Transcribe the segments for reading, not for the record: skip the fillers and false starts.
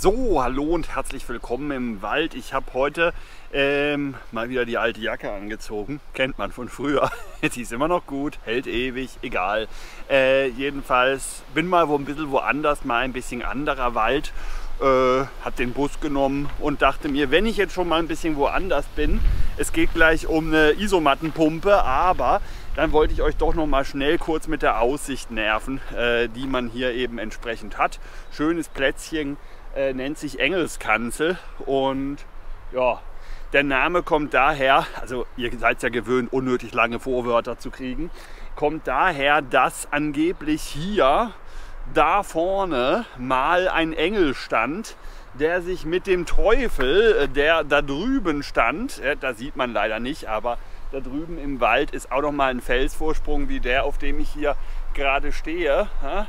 So, hallo und herzlich willkommen im Wald. Ich habe heute mal wieder die alte Jacke angezogen. Kennt man von früher. Die ist immer noch gut, hält ewig, egal. Jedenfalls bin mal ein bisschen woanders, mal ein bisschen anderer Wald. Habe den Bus genommen und dachte mir, wenn ich jetzt schon mal ein bisschen woanders bin, es geht gleich um eine Isomattenpumpe, aber dann wollte ich euch doch noch mal schnell kurz mit der Aussicht nerven, die man hier eben entsprechend hat. Schönes Plätzchen, nennt sich Engelskanzel und ja, der Name kommt daher, also ihr seid ja gewöhnt, unnötig lange Vorwörter zu kriegen, kommt daher, dass angeblich hier da vorne mal ein Engel stand, der sich mit dem Teufel, der da drüben stand, da sieht man leider nicht, aber da drüben im Wald ist auch noch mal ein Felsvorsprung wie der, auf dem ich hier gerade stehe.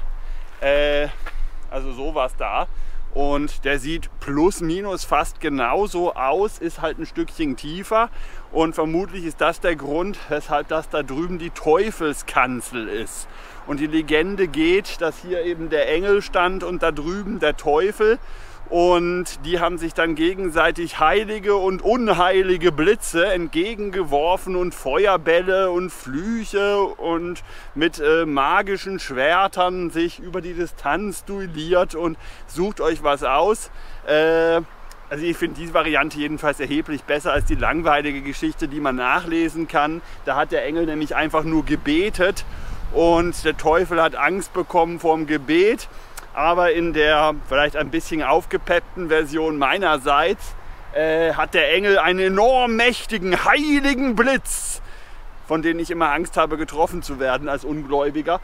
Also sowas da. Und der sieht plus minus fast genauso aus, ist halt ein Stückchen tiefer. Und vermutlich ist das der Grund, weshalb das da drüben die Teufelskanzel ist. Und die Legende geht, dass hier eben der Engel stand und da drüben der Teufel. Und die haben sich dann gegenseitig heilige und unheilige Blitze entgegengeworfen und Feuerbälle und Flüche und mit magischen Schwertern sich über die Distanz duelliert und sucht euch was aus. Also ich finde diese Variante jedenfalls erheblich besser als die langweilige Geschichte, die man nachlesen kann. Da hat der Engel nämlich einfach nur gebetet und der Teufel hat Angst bekommen vorm Gebet. Aber in der vielleicht ein bisschen aufgepeppten Version meinerseits hat der Engel einen enorm mächtigen, heiligen Blitz, von denen ich immer Angst habe, getroffen zu werden als Ungläubiger,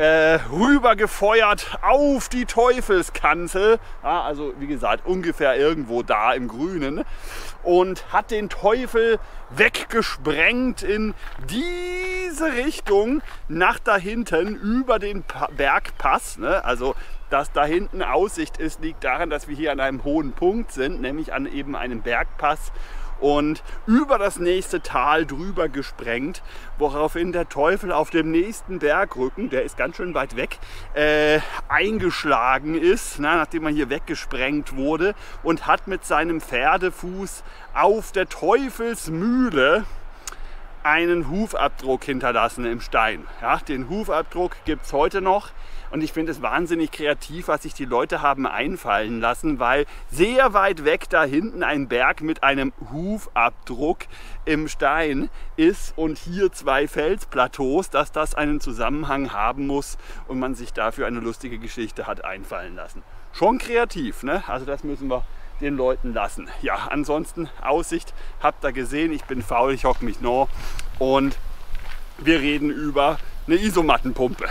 rübergefeuert auf die Teufelskanzel, ja, also wie gesagt ungefähr irgendwo da im Grünen, und hat den Teufel weggesprengt in diese Richtung nach da hinten über den Bergpass, ne? Also dass da hinten Aussicht ist, liegt daran, dass wir hier an einem hohen Punkt sind, nämlich an eben einem Bergpass und über das nächste Tal drüber gesprengt, woraufhin der Teufel auf dem nächsten Bergrücken, der ist ganz schön weit weg, eingeschlagen ist, nachdem er hier weggesprengt wurde, und hat mit seinem Pferdefuß auf der Teufelsmühle einen Hufabdruck hinterlassen im Stein. Ja, den Hufabdruck gibt es heute noch. Und ich finde es wahnsinnig kreativ, was sich die Leute haben einfallen lassen, weil sehr weit weg da hinten ein Berg mit einem Hufabdruck im Stein ist und hier zwei Felsplateaus, dass das einen Zusammenhang haben muss und man sich dafür eine lustige Geschichte hat einfallen lassen. Schon kreativ, ne? Also das müssen wir den Leuten lassen. Ja, ansonsten Aussicht, habt ihr gesehen, ich bin faul, ich hocke mich noch und wir reden über eine Isomattenpumpe.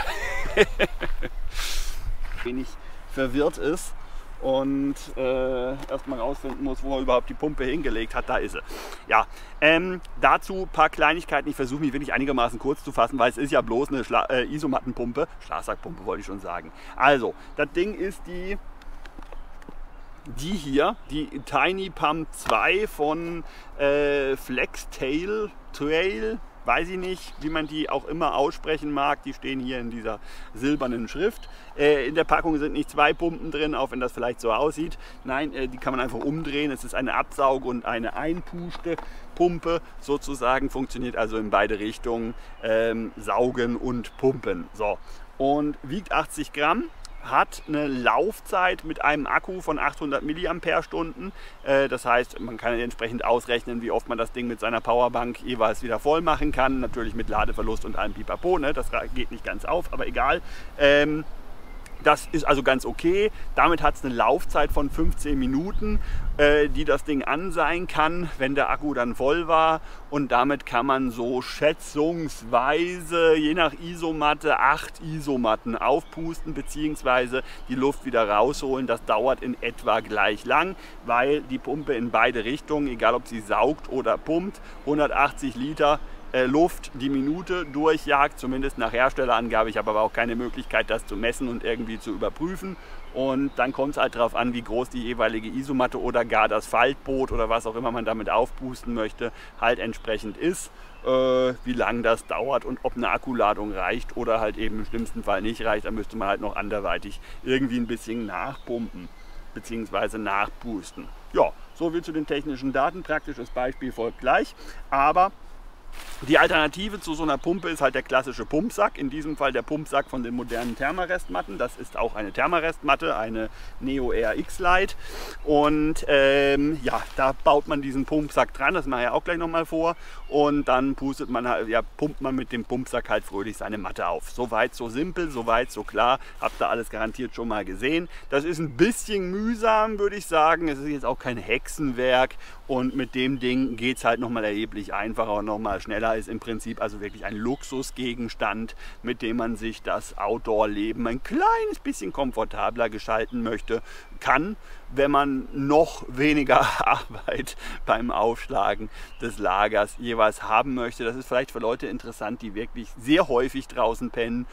Wenig verwirrt ist und erstmal rausfinden muss, wo er überhaupt die Pumpe hingelegt hat. Da ist sie. Ja, dazu ein paar Kleinigkeiten. Ich versuche mich wirklich einigermaßen kurz zu fassen, weil es ist ja bloß eine Isomattenpumpe. Schlafsackpumpe wollte ich schon sagen. Also, das Ding ist die hier, die Tiny Pump 2 von Flextail Trail. Weiß ich nicht, wie man die auch immer aussprechen mag. Die stehen hier in dieser silbernen Schrift. In der Packung sind nicht zwei Pumpen drin, auch wenn das vielleicht so aussieht. Nein, die kann man einfach umdrehen. Es ist eine Absaug- und eine einpuste Pumpe sozusagen. Funktioniert also in beide Richtungen. Saugen und pumpen. So. Und wiegt 80 Gramm. Hat eine Laufzeit mit einem Akku von 800 mAh. Das heißt, man kann entsprechend ausrechnen, wie oft man das Ding mit seiner Powerbank jeweils wieder voll machen kann. Natürlich mit Ladeverlust und allem Pipapo, ne? Das geht nicht ganz auf, aber egal. Das ist also ganz okay. Damit hat es eine Laufzeit von 15 Minuten, die das Ding an sein kann, wenn der Akku dann voll war. Und damit kann man so schätzungsweise, je nach Isomatte, 8 Isomatten aufpusten bzw. die Luft wieder rausholen. Das dauert in etwa gleich lang, weil die Pumpe in beide Richtungen, egal ob sie saugt oder pumpt, 180 Liter Luft die Minute durchjagt, zumindest nach Herstellerangabe. Ich habe aber auch keine Möglichkeit, das zu messen und irgendwie zu überprüfen. Und dann kommt es halt darauf an, wie groß die jeweilige Isomatte oder gar das Faltboot oder was auch immer man damit aufpusten möchte, halt entsprechend ist, wie lange das dauert und ob eine Akkuladung reicht oder halt eben im schlimmsten Fall nicht reicht. Dann müsste man halt noch anderweitig irgendwie ein bisschen nachpumpen. bzw. nachpusten. Ja, so viel zu den technischen Daten. Praktisches Beispiel folgt gleich, aber die Alternative zu so einer Pumpe ist halt der klassische Pumpsack, in diesem Fall der Pumpsack von den modernen Thermarest-Matten. Das ist auch eine Thermarest-Matte, eine Neo RX Lite, und ja, da baut man diesen Pumpsack dran, das mache ich auch gleich nochmal vor, und dann pustet man, ja, pumpt man mit dem Pumpsack halt fröhlich seine Matte auf. Soweit so simpel, soweit so klar, habt ihr alles garantiert schon mal gesehen. Das ist ein bisschen mühsam, würde ich sagen, es ist jetzt auch kein Hexenwerk, und mit dem Ding geht es halt nochmal erheblich einfacher und nochmal schneller. Ist im Prinzip also wirklich ein Luxusgegenstand, mit dem man sich das Outdoor-Leben ein kleines bisschen komfortabler gestalten möchte, kann, wenn man noch weniger Arbeit beim Aufschlagen des Lagers jeweils haben möchte. Das ist vielleicht für Leute interessant, die wirklich sehr häufig draußen pennen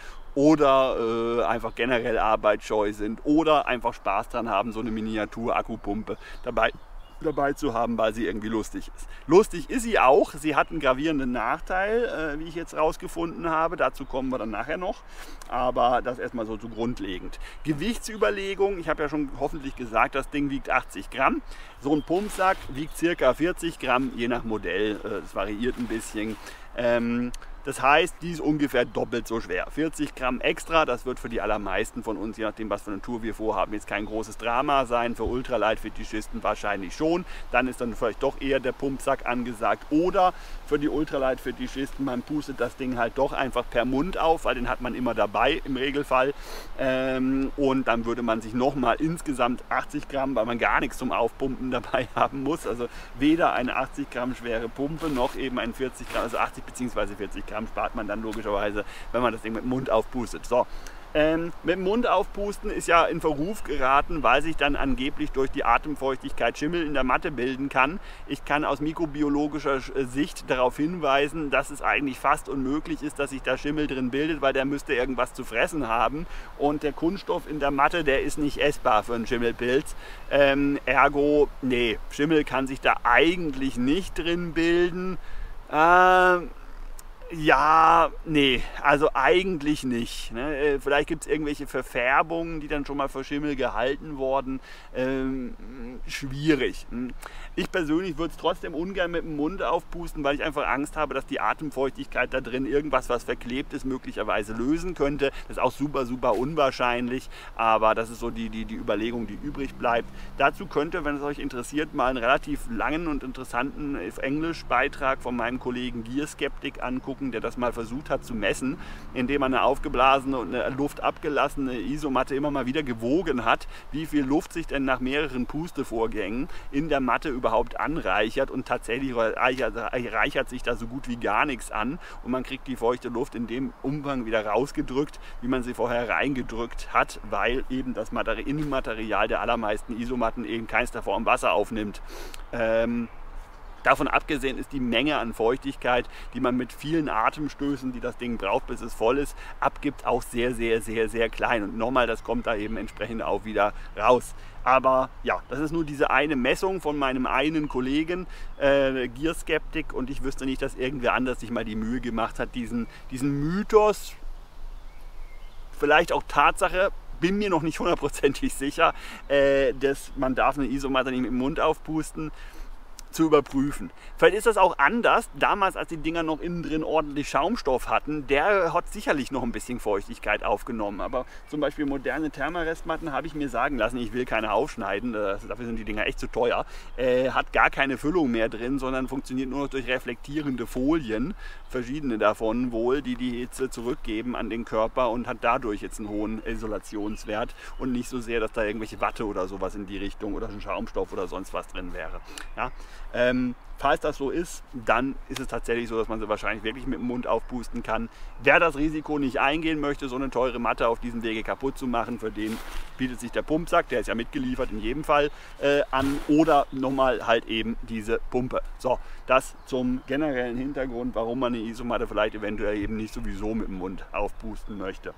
oder einfach generell arbeitsscheu sind oder einfach Spaß dran haben, so eine Miniatur-Akkupumpe dabei zu haben, weil sie irgendwie lustig ist. Lustig ist sie auch, sie hat einen gravierenden Nachteil, wie ich jetzt rausgefunden habe, dazu kommen wir dann nachher noch, aber das erstmal so grundlegend. Gewichtsüberlegung, ich habe ja schon hoffentlich gesagt, das Ding wiegt 80 Gramm, so ein Pumpsack wiegt ca. 40 Gramm, je nach Modell, es variiert ein bisschen. Das heißt, die ist ungefähr doppelt so schwer. 40 Gramm extra, das wird für die allermeisten von uns, je nachdem was für eine Tour wir vorhaben, jetzt kein großes Drama sein. Für Ultralight-Fetischisten wahrscheinlich schon. Dann ist dann vielleicht doch eher der Pumpsack angesagt. Oder für die Ultralight-Fetischisten, man pustet das Ding halt doch einfach per Mund auf, weil den hat man immer dabei im Regelfall. Und dann würde man sich nochmal insgesamt 80 Gramm, weil man gar nichts zum Aufpumpen dabei haben muss. Also weder eine 80 Gramm schwere Pumpe noch eben ein 40 Gramm, also 80 bzw. 40 Gramm spart man dann logischerweise, wenn man das Ding mit dem Mund aufpustet. So. Mit dem Mund aufpusten ist ja in Verruf geraten, weil sich dann angeblich durch die Atemfeuchtigkeit Schimmel in der Matte bilden kann. Ich kann aus mikrobiologischer Sicht darauf hinweisen, dass es eigentlich fast unmöglich ist, dass sich da Schimmel drin bildet, weil der müsste irgendwas zu fressen haben. Und der Kunststoff in der Matte, der ist nicht essbar für einen Schimmelpilz. Ergo, nee, Schimmel kann sich da eigentlich nicht drin bilden. Ja, nee, also eigentlich nicht. Ne? Vielleicht gibt es irgendwelche Verfärbungen, die dann schon mal für Schimmel gehalten wurden. Schwierig. Ich persönlich würde es trotzdem ungern mit dem Mund aufpusten, weil ich einfach Angst habe, dass die Atemfeuchtigkeit da drin irgendwas, was verklebt ist, möglicherweise lösen könnte. Das ist auch super, super unwahrscheinlich, aber das ist so die Überlegung, die übrig bleibt. Dazu könnte, wenn es euch interessiert, mal einen relativ langen und interessanten Englisch-Beitrag von meinem Kollegen Gearskeptic angucken, der das mal versucht hat zu messen, indem er eine aufgeblasene und eine Luft abgelassene Isomatte immer mal wieder gewogen hat, wie viel Luft sich denn nach mehreren Pustevorgängen in der Matte überhaupt anreichert, und tatsächlich reichert sich da so gut wie gar nichts an und man kriegt die feuchte Luft in dem Umfang wieder rausgedrückt, wie man sie vorher reingedrückt hat, weil eben das Innenmaterial der allermeisten Isomatten eben keinster Form Wasser aufnimmt. Davon abgesehen ist die Menge an Feuchtigkeit, die man mit vielen Atemstößen, die das Ding braucht, bis es voll ist, abgibt, auch sehr, sehr, sehr, sehr klein. Und nochmal, das kommt da eben entsprechend auch wieder raus. Aber ja, das ist nur diese eine Messung von meinem einen Kollegen, Gearskeptic, und ich wüsste nicht, dass irgendwer anders sich mal die Mühe gemacht hat, diesen Mythos, vielleicht auch Tatsache, bin mir noch nicht hundertprozentig sicher, dass man darf eine Isomatte nicht mit dem Mund aufpusten, zu überprüfen. Vielleicht ist das auch anders. Damals, als die Dinger noch innen drin ordentlich Schaumstoff hatten, der hat sicherlich noch ein bisschen Feuchtigkeit aufgenommen. Aber zum Beispiel moderne Thermarestmatten, habe ich mir sagen lassen, ich will keine aufschneiden, dafür sind die Dinger echt zu teuer, hat gar keine Füllung mehr drin, sondern funktioniert nur noch durch reflektierende Folien, verschiedene davon wohl, die die Hitze zurückgeben an den Körper, und hat dadurch jetzt einen hohen Isolationswert und nicht so sehr, dass da irgendwelche Watte oder sowas in die Richtung oder ein Schaumstoff oder sonst was drin wäre. Ja? Falls das so ist, dann ist es tatsächlich so, dass man sie wahrscheinlich wirklich mit dem Mund aufpusten kann. Wer das Risiko nicht eingehen möchte, so eine teure Matte auf diesem Wege kaputt zu machen, für den bietet sich der Pumpsack, der ist ja mitgeliefert in jedem Fall, an, oder nochmal halt eben diese Pumpe. So, das zum generellen Hintergrund, warum man eine Isomatte vielleicht eventuell eben nicht sowieso mit dem Mund aufpusten möchte.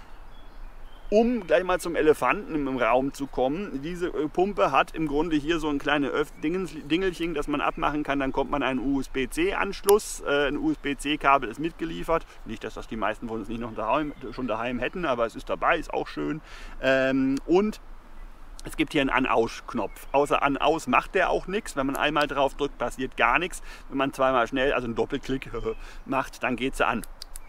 Um gleich mal zum Elefanten im Raum zu kommen, diese Pumpe hat im Grunde hier so ein kleines Dingelchen, das man abmachen kann, dann kommt man einen USB-C-Anschluss, ein USB-C-Kabel ist mitgeliefert, nicht, dass das die meisten von uns nicht noch schon daheim hätten, aber es ist dabei, ist auch schön, und Es gibt hier einen An-Aus-Knopf. Außer An-Aus macht der auch nichts. Wenn man einmal drauf drückt, passiert gar nichts. Wenn man zweimal schnell, also einen Doppelklick macht, dann geht sie an.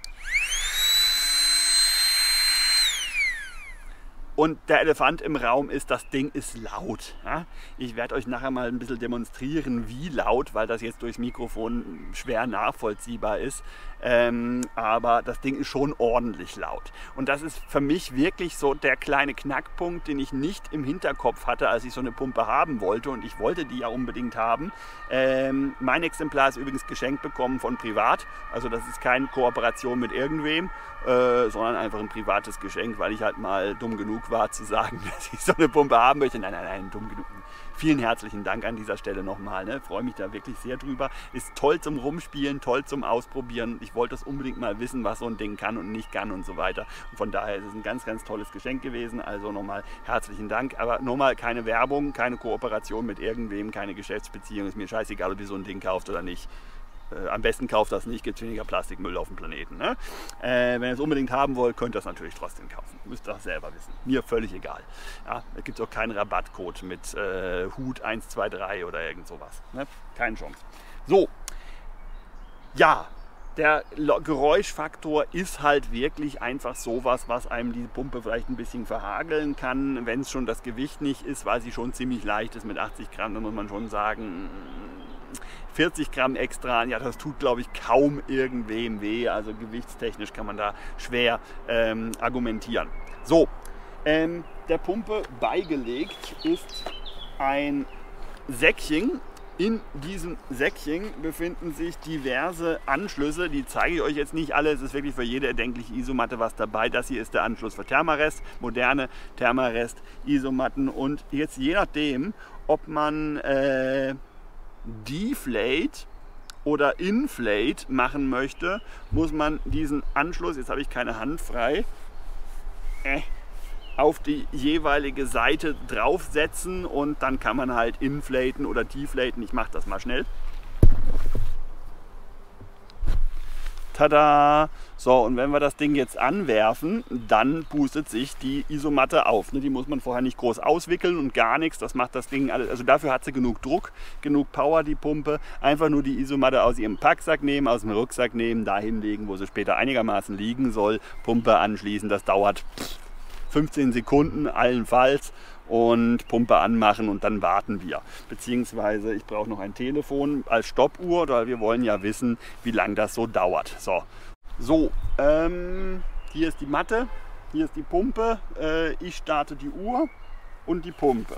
Und der Elefant im Raum ist, das Ding ist laut. Ja? Ich werde euch nachher mal ein bisschen demonstrieren, wie laut, weil das jetzt durchs Mikrofon schwer nachvollziehbar ist. Aber das Ding ist schon ordentlich laut. Und das ist für mich wirklich so der kleine Knackpunkt, den ich nicht im Hinterkopf hatte, als ich so eine Pumpe haben wollte. Und ich wollte die ja unbedingt haben. Mein Exemplar ist übrigens geschenkt bekommen von privat. Also das ist keine Kooperation mit irgendwem, sondern einfach ein privates Geschenk, weil ich halt mal dumm genug war zu sagen, dass ich so eine Pumpe haben möchte. Nein, nein, nein, dumm genug. Vielen herzlichen Dank an dieser Stelle nochmal. Ne? Freue mich da wirklich sehr drüber. Ist toll zum Rumspielen, toll zum Ausprobieren. Ich wollte das unbedingt mal wissen, was so ein Ding kann und nicht kann und so weiter. Und von daher ist es ein ganz, ganz tolles Geschenk gewesen. Also nochmal herzlichen Dank. Aber nochmal keine Werbung, keine Kooperation mit irgendwem, keine Geschäftsbeziehung. Ist mir scheißegal, ob ihr so ein Ding kauft oder nicht. Am besten kauft das nicht, gibt es weniger Plastikmüll auf dem Planeten. Ne? Wenn ihr es unbedingt haben wollt, könnt ihr es natürlich trotzdem kaufen. Müsst ihr auch selber wissen. Mir völlig egal. Ja, da gibt es auch keinen Rabattcode mit Hut 123 oder irgend sowas. Ne? Keine Chance. So, ja, der Geräuschfaktor ist halt wirklich einfach sowas, was einem die Pumpe vielleicht ein bisschen verhageln kann. Wenn es schon das Gewicht nicht ist, weil sie schon ziemlich leicht ist mit 80 Gramm, dann muss man schon sagen, 40 Gramm extra, ja, das tut, glaube ich, kaum irgendwem weh. Also gewichtstechnisch kann man da schwer argumentieren. So, der Pumpe beigelegt ist ein Säckchen. In diesem Säckchen befinden sich diverse Anschlüsse. Die zeige ich euch jetzt nicht alle. Es ist wirklich für jede erdenkliche Isomatte was dabei. Das hier ist der Anschluss für Thermarest, moderne Thermarest Isomatten. Und jetzt je nachdem, ob man Deflate oder Inflate machen möchte, muss man diesen Anschluss, jetzt habe ich keine Hand frei, auf die jeweilige Seite draufsetzen und dann kann man halt inflaten oder deflaten. Ich mache das mal schnell. Tada! So, und wenn wir das Ding jetzt anwerfen, dann pustet sich die Isomatte auf. Die muss man vorher nicht groß auswickeln und gar nichts. Das macht das Ding alles. Also dafür hat sie genug Druck, genug Power, die Pumpe. Einfach nur die Isomatte aus ihrem Packsack nehmen, aus dem Rucksack nehmen, dahin legen, wo sie später einigermaßen liegen soll. Pumpe anschließen, das dauert 15 Sekunden allenfalls. Und Pumpe anmachen und dann warten wir. Beziehungsweise ich brauche noch ein Telefon als Stoppuhr, weil wir wollen ja wissen, wie lange das so dauert. So, hier ist die Matte, hier ist die Pumpe. Ich starte die Uhr und die Pumpe.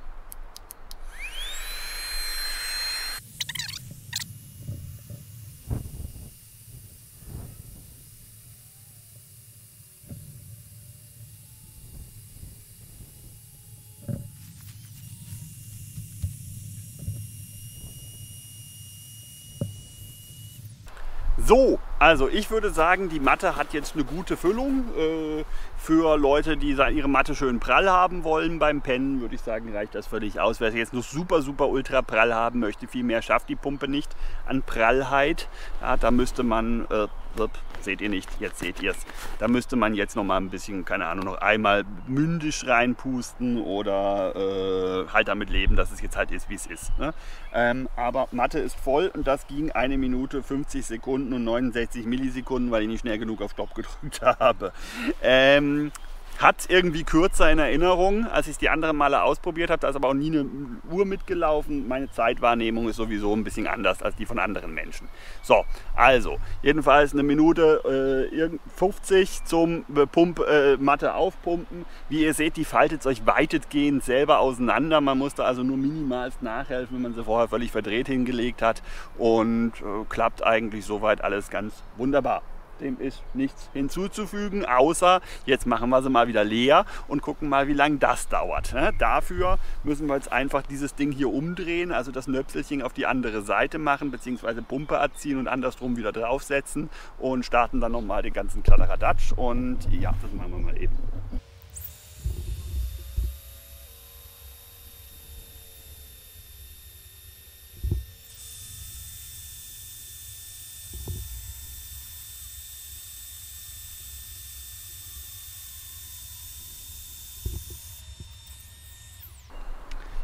So, also ich würde sagen, die Matte hat jetzt eine gute Füllung. Für Leute, die ihre Matte schön prall haben wollen beim Pennen, würde ich sagen, reicht das völlig aus. Wer es jetzt noch super, super ultra prall haben möchte, viel mehr schafft die Pumpe nicht an Prallheit. Ja, da müsste man, seht ihr nicht, jetzt seht ihr es. Da müsste man jetzt noch mal ein bisschen, keine Ahnung, noch einmal mündisch reinpusten oder halt damit leben, dass es jetzt halt ist, wie es ist. Ne? Aber Matte ist voll und das ging 1 Minute 50 Sekunden und 69 Millisekunden, weil ich nicht schnell genug auf Stopp gedrückt habe. Hat irgendwie kürzer in Erinnerung, als ich es die anderen Male ausprobiert habe. Da ist aber auch nie eine Uhr mitgelaufen. Meine Zeitwahrnehmung ist sowieso ein bisschen anders als die von anderen Menschen. So, also, jedenfalls 1 Minute 50 zum Matte aufpumpen. Wie ihr seht, die faltet euch weitestgehend selber auseinander. Man musste also nur minimalst nachhelfen, wenn man sie vorher völlig verdreht hingelegt hat. Und klappt eigentlich soweit alles ganz wunderbar. Dem ist nichts hinzuzufügen, außer jetzt machen wir sie mal wieder leer und gucken mal, wie lange das dauert. Dafür müssen wir jetzt einfach dieses Ding hier umdrehen, also das Nöpselchen auf die andere Seite machen, beziehungsweise Pumpe abziehen und andersrum wieder draufsetzen und starten dann nochmal den ganzen Kladderadatsch. Und ja, das machen wir mal eben.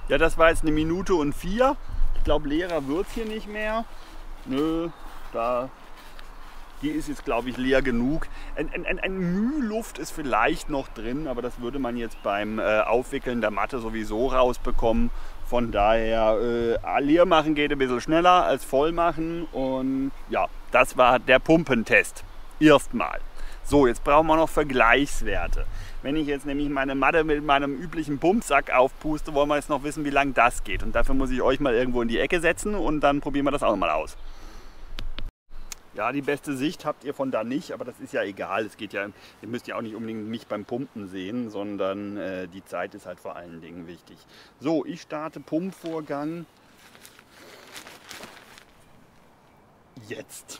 Ja, das war jetzt 1 Minute und 4. Ich glaube, leerer wird es hier nicht mehr. Nö, die ist jetzt, glaube ich, leer genug. Ein Müh Luft ist vielleicht noch drin, aber das würde man jetzt beim Aufwickeln der Matte sowieso rausbekommen. Von daher, leer machen geht ein bisschen schneller als voll machen. Und ja, das war der Pumpentest. Erstmal. So, jetzt brauchen wir noch Vergleichswerte. Wenn ich jetzt nämlich meine Matte mit meinem üblichen Pumpsack aufpuste, wollen wir jetzt noch wissen, wie lange das geht. Und dafür muss ich euch mal irgendwo in die Ecke setzen und dann probieren wir das auch mal aus. Ja, die beste Sicht habt ihr von da nicht, aber das ist ja egal. Es geht ja, ihr müsst ja auch nicht unbedingt mich beim Pumpen sehen, sondern die Zeit ist halt vor allen Dingen wichtig. So, ich starte Pumpvorgang jetzt.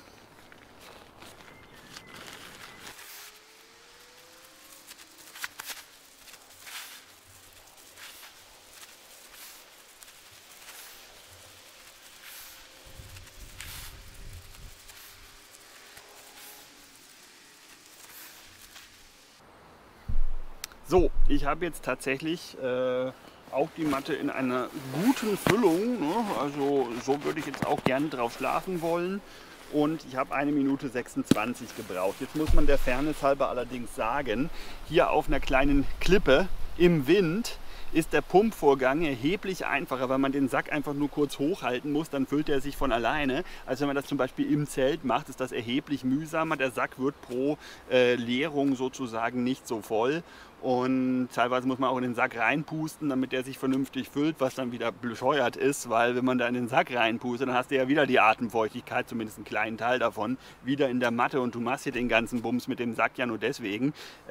So, ich habe jetzt tatsächlich auch die Matte in einer guten Füllung, ne? Also so würde ich jetzt auch gerne drauf schlafen wollen. Und ich habe 1 Minute 26 gebraucht. Jetzt muss man der Fairness halber allerdings sagen, hier auf einer kleinen Klippe im Wind ist der Pumpvorgang erheblich einfacher, weil man den Sack einfach nur kurz hochhalten muss, dann füllt er sich von alleine. Also wenn man das zum Beispiel im Zelt macht, ist das erheblich mühsamer. Der Sack wird pro Leerung sozusagen nicht so voll. Und teilweise muss man auch in den Sack reinpusten, damit der sich vernünftig füllt, was dann wieder bescheuert ist, weil wenn man da in den Sack reinpustet, dann hast du ja wieder die Atemfeuchtigkeit, zumindest einen kleinen Teil davon, wieder in der Matte und du machst hier den ganzen Bums mit dem Sack ja nur deswegen,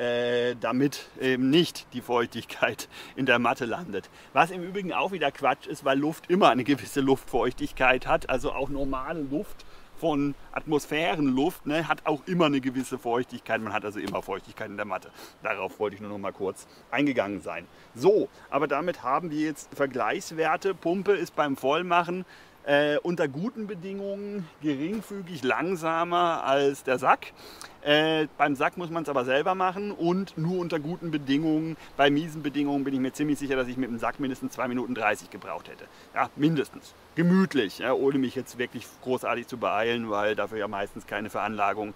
damit eben nicht die Feuchtigkeit in der Matte landet. Was im Übrigen auch wieder Quatsch ist, weil Luft immer eine gewisse Luftfeuchtigkeit hat, also auch normale Luft von Atmosphärenluft, ne, hat auch immer eine gewisse Feuchtigkeit. Man hat also immer Feuchtigkeit in der Matte. Darauf wollte ich nur noch mal kurz eingegangen sein. So, aber damit haben wir jetzt Vergleichswerte. Pumpe ist beim Vollmachen unter guten Bedingungen geringfügig langsamer als der Sack. Beim Sack muss man es aber selber machen und nur unter guten Bedingungen. Bei miesen Bedingungen bin ich mir ziemlich sicher, dass ich mit dem Sack mindestens 2 Minuten 30 gebraucht hätte. Ja, mindestens. Gemütlich, ja, ohne mich jetzt wirklich großartig zu beeilen, weil dafür ja meistens keine Veranlagung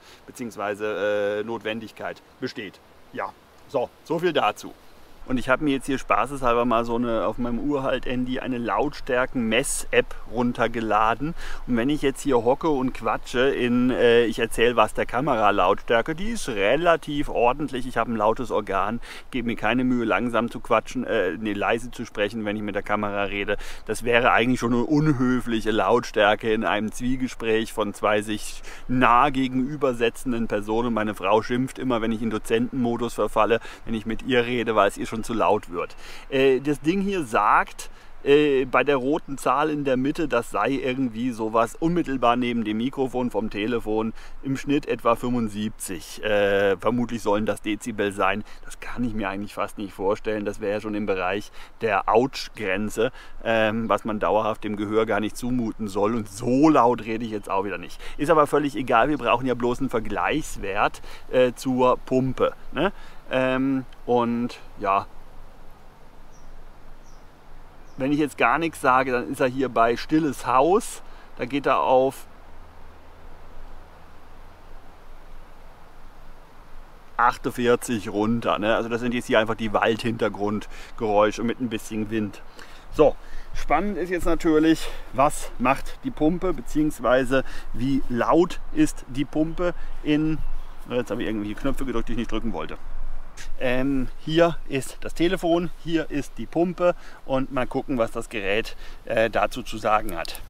bzw. Notwendigkeit besteht. Ja, so viel dazu. Und ich habe mir jetzt hier spaßeshalber mal so auf meinem Uralt-Handy eine Lautstärken-Mess-App runtergeladen. Und wenn ich jetzt hier hocke und quatsche ich erzähle was der Kameralautstärke, die ist relativ ordentlich. Ich habe ein lautes Organ, gebe mir keine Mühe, langsam zu quatschen, leise zu sprechen, wenn ich mit der Kamera rede. Das wäre eigentlich schon eine unhöfliche Lautstärke in einem Zwiegespräch von 2 sich nah gegenübersetzenden Personen. Meine Frau schimpft immer, wenn ich in Dozentenmodus verfalle, wenn ich mit ihr rede, weil es ihr schon zu laut wird. Das Ding hier sagt, bei der roten Zahl in der Mitte, das sei irgendwie sowas unmittelbar neben dem Mikrofon vom Telefon, im Schnitt etwa 75. Vermutlich sollen das Dezibel sein. Das kann ich mir eigentlich fast nicht vorstellen. Das wäre ja schon im Bereich der Ouch-Grenze, was man dauerhaft dem Gehör gar nicht zumuten soll. Und so laut rede ich jetzt auch wieder nicht. Ist aber völlig egal, wir brauchen ja bloß einen Vergleichswert zur Pumpe, ne? Und ja, wenn ich jetzt gar nichts sage, dann ist er hier bei Stilles Haus. Da geht er auf 48 runter. Ne? Also das sind jetzt hier einfach die Waldhintergrundgeräusche mit ein bisschen Wind. So, spannend ist jetzt natürlich, was macht die Pumpe, beziehungsweise wie laut ist die Pumpe in... Jetzt habe ich irgendwie Knöpfe gedrückt, die ich nicht drücken wollte. Hier ist das Telefon, hier ist die Pumpe und mal gucken, was das Gerät dazu zu sagen hat.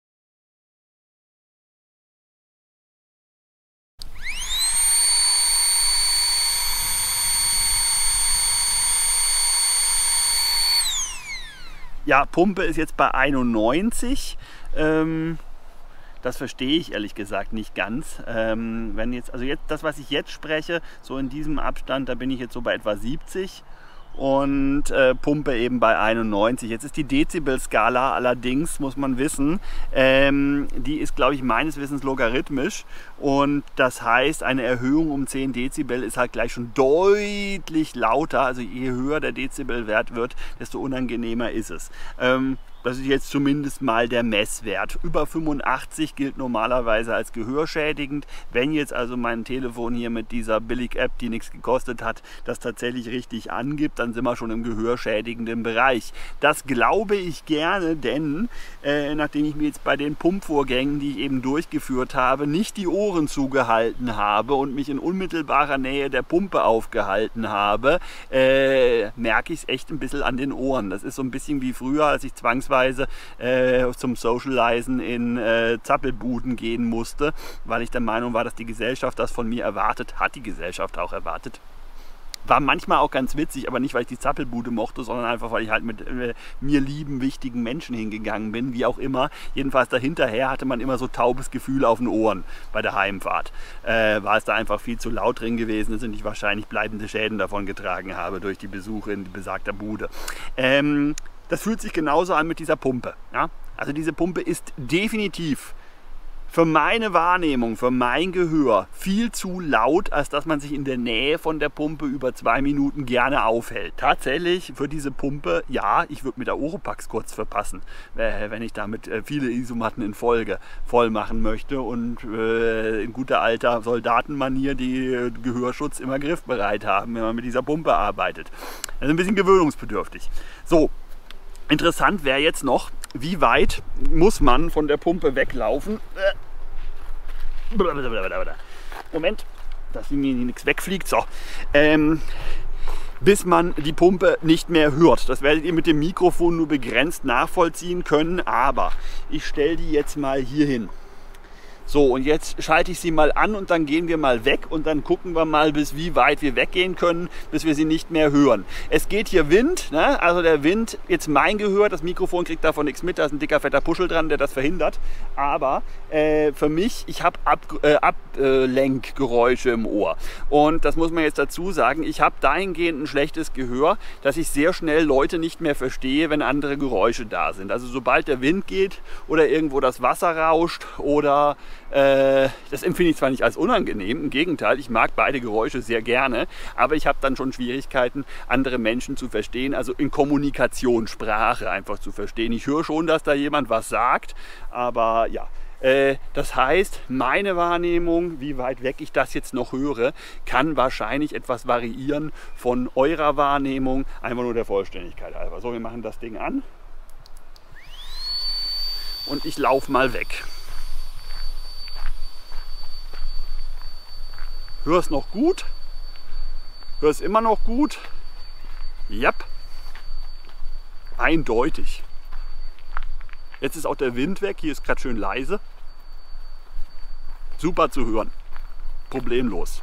Ja, Pumpe ist jetzt bei 91. Das verstehe ich ehrlich gesagt nicht ganz. Wenn jetzt, also jetzt das, was ich jetzt spreche, so in diesem Abstand, da bin ich jetzt so bei etwa 70. und Pumpe eben bei 91. Jetzt ist die Dezibelskala allerdings, muss man wissen, die ist, glaube ich, meines Wissens logarithmisch, und das heißt, eine Erhöhung um 10 Dezibel ist halt gleich schon deutlich lauter. Also je höher der Dezibelwert wird, desto unangenehmer ist es. Das ist jetzt zumindest mal der Messwert. Über 85 gilt normalerweise als gehörschädigend. Wenn jetzt also mein Telefon hier mit dieser Billig-App, die nichts gekostet hat, das tatsächlich richtig angibt, dann sind wir schon im gehörschädigenden Bereich. Das glaube ich gerne, denn nachdem ich mir jetzt bei den Pumpvorgängen, die ich eben durchgeführt habe, nicht die Ohren zugehalten habe und mich in unmittelbarer Nähe der Pumpe aufgehalten habe, merke ich es echt ein bisschen an den Ohren. Das ist so ein bisschen wie früher, als ich zwangsweise zum Socialisen in Zappelbuden gehen musste, weil ich der Meinung war, dass die Gesellschaft das von mir erwartet. Hat die Gesellschaft auch erwartet. War manchmal auch ganz witzig, aber nicht, weil ich die Zappelbude mochte, sondern einfach, weil ich halt mit mir lieben, wichtigen Menschen hingegangen bin, wie auch immer. Jedenfalls dahinterher hatte man immer so taubes Gefühl auf den Ohren bei der Heimfahrt. War es da einfach viel zu laut drin gewesen ist und ich wahrscheinlich bleibende Schäden davon getragen habe durch die Besuche in besagter Bude. Das fühlt sich genauso an mit dieser Pumpe. Ja? Also diese Pumpe ist definitiv für meine Wahrnehmung, für mein Gehör viel zu laut, als dass man sich in der Nähe von der Pumpe über 2 Minuten gerne aufhält. Tatsächlich für diese Pumpe, ja, ich würde mit der Oropax kurz verpassen, wenn ich damit viele Isomatten in Folge voll machen möchte und in guter alter Soldatenmanier die Gehörschutz immer griffbereit haben, wenn man mit dieser Pumpe arbeitet. Das ist ein bisschen gewöhnungsbedürftig. So. Interessant wäre jetzt noch, wie weit muss man von der Pumpe weglaufen? Moment, dass mir nichts wegfliegt. So. Bis man die Pumpe nicht mehr hört. Das werdet ihr mit dem Mikrofon nur begrenzt nachvollziehen können, aber ich stelle die jetzt mal hier hin. So, und jetzt schalte ich sie mal an und dann gehen wir mal weg und dann gucken wir mal, bis wie weit wir weggehen können, bis wir sie nicht mehr hören. Es geht hier Wind, ne? Also der Wind, jetzt mein Gehör, das Mikrofon kriegt davon nichts mit, da ist ein dicker, fetter Puschel dran, der das verhindert. Aber für mich, ich habe Ablenkgeräusche im Ohr. Und das muss man jetzt dazu sagen, ich habe dahingehend ein schlechtes Gehör, dass ich sehr schnell Leute nicht mehr verstehe, wenn andere Geräusche da sind. Also sobald der Wind geht oder irgendwo das Wasser rauscht oder das empfinde ich zwar nicht als unangenehm, im Gegenteil, ich mag beide Geräusche sehr gerne, aber ich habe dann schon Schwierigkeiten, andere Menschen zu verstehen, also in Kommunikation, Sprache einfach zu verstehen. Ich höre schon, dass da jemand was sagt, aber ja. Das heißt, meine Wahrnehmung, wie weit weg ich das jetzt noch höre, kann wahrscheinlich etwas variieren von eurer Wahrnehmung, einfach nur der Vollständigkeit halber. So, wir machen das Ding an und ich laufe mal weg. Hör es noch gut? Hör es immer noch gut? Jap. Eindeutig. Jetzt ist auch der Wind weg. Hier ist gerade schön leise. Super zu hören. Problemlos.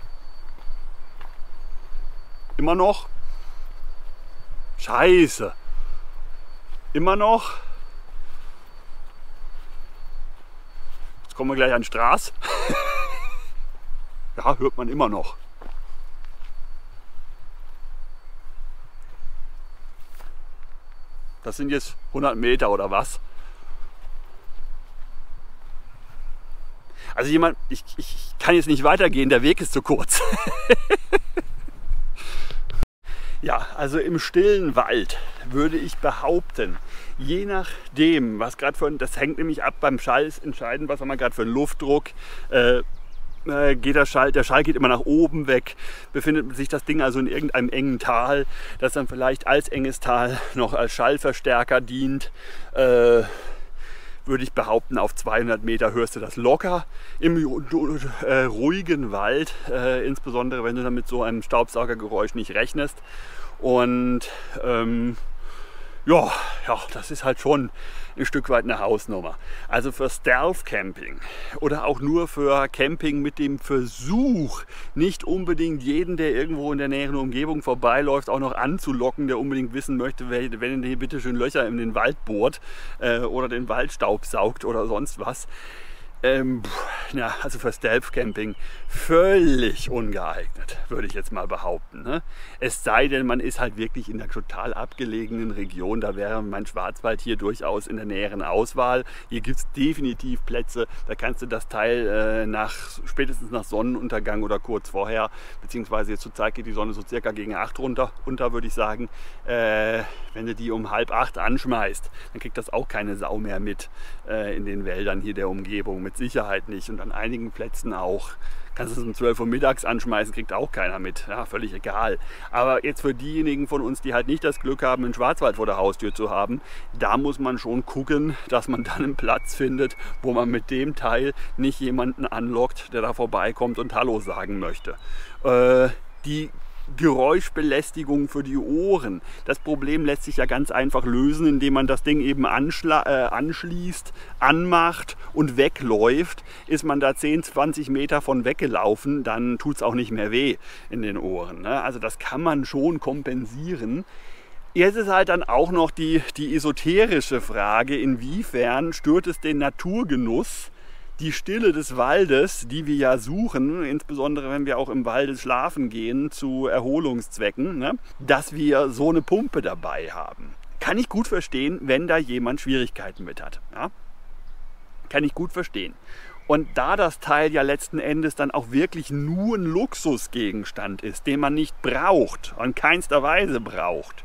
Immer noch? Scheiße. Immer noch? Jetzt kommen wir gleich an die Straße. Ja, hört man immer noch. Das sind jetzt 100 Meter oder was? Also jemand, ich kann jetzt nicht weitergehen, der Weg ist zu kurz. Ja, also im stillen Wald würde ich behaupten, je nachdem, was gerade für, das hängt nämlich ab beim Schall, ist entscheidend, was haben wir gerade für einen Luftdruck, geht der Schall geht immer nach oben weg, befindet sich das Ding also in irgendeinem engen Tal, das dann vielleicht als enges Tal noch als Schallverstärker dient, würde ich behaupten, auf 200 Meter hörst du das locker im ruhigen Wald, insbesondere wenn du dann mit so einem Staubsaugergeräusch nicht rechnest. Und ja, das ist halt schon ein Stück weit eine Hausnummer. Also für Stealth Camping oder auch nur für Camping mit dem Versuch, nicht unbedingt jeden, der irgendwo in der näheren Umgebung vorbeiläuft, auch noch anzulocken, der unbedingt wissen möchte, wenn er bitte schön Löcher in den Wald bohrt oder den Waldstaub saugt oder sonst was. Also für Stealth-Camping völlig ungeeignet, würde ich jetzt mal behaupten. Ne? Es sei denn, man ist halt wirklich in einer total abgelegenen Region. Da wäre mein Schwarzwald hier durchaus in der näheren Auswahl. Hier gibt es definitiv Plätze, da kannst du das Teil spätestens nach Sonnenuntergang oder kurz vorher, beziehungsweise jetzt zur Zeit geht die Sonne so circa gegen 8 runter würde ich sagen. Wenn du die um 7:30 anschmeißt, dann kriegt das auch keine Sau mehr mit in den Wäldern hier der Umgebung. Mit Sicherheit nicht. Und an einigen Plätzen auch. Kannst du es um 12 Uhr mittags anschmeißen, kriegt auch keiner mit. Ja, völlig egal. Aber jetzt für diejenigen von uns, die halt nicht das Glück haben, einen Schwarzwald vor der Haustür zu haben, da muss man schon gucken, dass man dann einen Platz findet, wo man mit dem Teil nicht jemanden anlockt, der da vorbeikommt und Hallo sagen möchte. Die Geräuschbelästigung für die Ohren. Das Problem lässt sich ja ganz einfach lösen, indem man das Ding eben anschließt, anmacht und wegläuft. Ist man da 10, 20 Meter von weggelaufen, dann tut es auch nicht mehr weh in den Ohren. Ne? Also das kann man schon kompensieren. Jetzt ist halt dann auch noch die esoterische Frage, inwiefern stört es den Naturgenuss, die Stille des Waldes, die wir ja suchen, insbesondere wenn wir auch im Walde schlafen gehen zu Erholungszwecken, ne, dass wir so eine Pumpe dabei haben. Kann ich gut verstehen, wenn da jemand Schwierigkeiten mit hat. Ja? Kann ich gut verstehen. Und da das Teil ja letzten Endes dann auch wirklich nur ein Luxusgegenstand ist, den man nicht braucht, in keinster Weise braucht,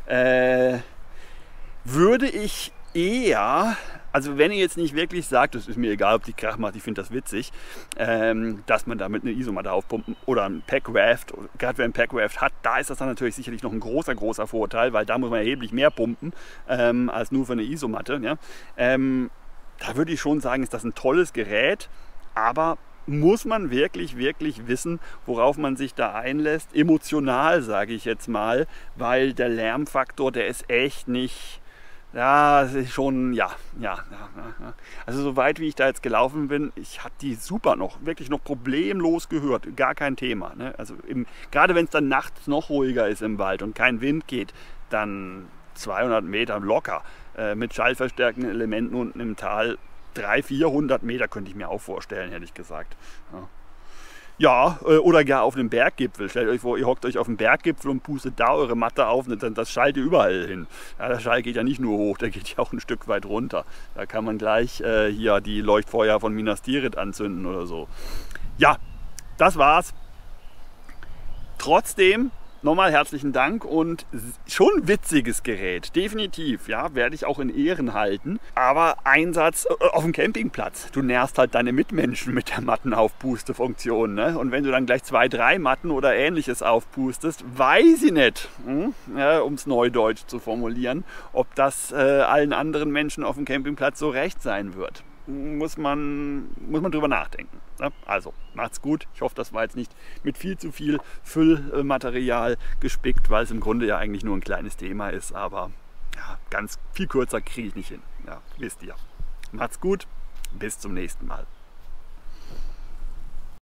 würde ich eher, also wenn ihr jetzt nicht wirklich sagt, es ist mir egal, ob die Krach macht, ich finde das witzig, dass man damit eine Isomatte aufpumpen oder ein Packraft, gerade wer ein Packraft hat, da ist das dann natürlich sicherlich noch ein großer Vorteil, weil da muss man erheblich mehr pumpen als nur für eine Isomatte. Ja? Da würde ich schon sagen, ist das ein tolles Gerät, aber muss man wirklich wissen, worauf man sich da einlässt, emotional sage ich jetzt mal, weil der Lärmfaktor, der ist echt nicht... Ja, das ist schon, ja. Also so weit wie ich da jetzt gelaufen bin, ich habe die super wirklich noch problemlos gehört, gar kein Thema. Ne? Also gerade wenn es dann nachts noch ruhiger ist im Wald und kein Wind geht, dann 200 Meter locker mit schallverstärkenden Elementen unten im Tal, 300, 400 Meter könnte ich mir auch vorstellen, ehrlich gesagt. Ja. Ja, oder gar auf einem Berggipfel. Stellt euch vor, ihr hockt euch auf dem Berggipfel und pustet da eure Matte auf, das schallt ihr überall hin. Ja, der Schall geht ja nicht nur hoch, der geht ja auch ein Stück weit runter. Da kann man gleich hier die Leuchtfeuer von Minas Tirith anzünden oder so. Ja, das war's. Trotzdem nochmal herzlichen Dank und schon witziges Gerät, definitiv, ja, werde ich auch in Ehren halten. Aber Einsatz auf dem Campingplatz, du nährst halt deine Mitmenschen mit der Mattenaufpuste-Funktion, ne? Und wenn du dann gleich 2, 3 Matten oder ähnliches aufpustest, weiß ich nicht, ja, um es neudeutsch zu formulieren, ob das allen anderen Menschen auf dem Campingplatz so recht sein wird. Muss man drüber nachdenken. Ne? Also, macht's gut. Ich hoffe, das war jetzt nicht mit viel zu viel Füllmaterial gespickt, weil es im Grunde ja eigentlich nur ein kleines Thema ist. Aber ja, ganz viel kürzer kriege ich nicht hin. Ja, wisst ihr. Macht's gut. Bis zum nächsten Mal.